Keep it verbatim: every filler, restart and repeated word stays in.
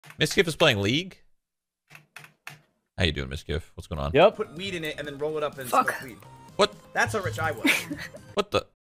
Miskiff is playing League? How you doing, Miskiff? What's going on? Yep. Put weed in it and then roll it up and Fuck. smoke weed. What? That's how rich I was. What the?